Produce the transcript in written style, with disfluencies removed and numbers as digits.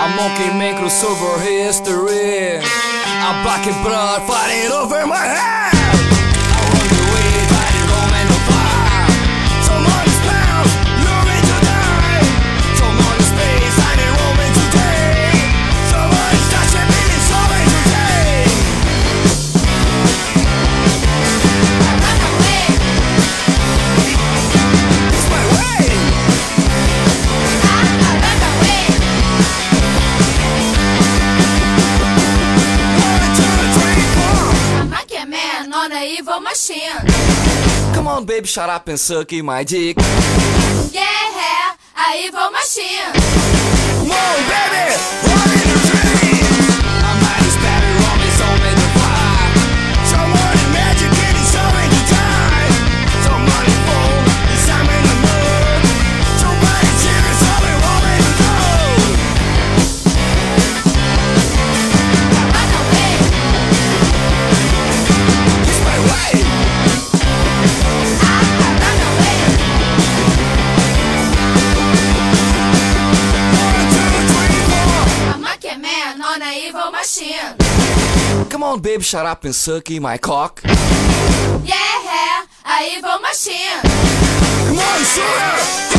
monkey man crossover history. I'm black and blood fighting over my head. I run the way, fighting Roman no fire. Someone's bound, luring to die. Someone's space, hiding Roman today. Someone's touching me, someone today. Run away. It's my way. Run away. 1, 2, 3, 4. A monkey man on a evil machine. Come on, baby, shut up and suck in my dick. Yeah, a evil machine. Whoa, baby, run in the tree. I'm not as bad as Roman, so made the fire. Someone in magic, getting someone to die. Someone in phone, and some in the mood. Somebody cheering, someone rolling the road. Run away. It's my way. Run away. 1, 2, 3, 4. A monkey man on a evil machine. Come on, baby, shut up and suck in my cock. Yeah, a evil machine. Come on, sugar.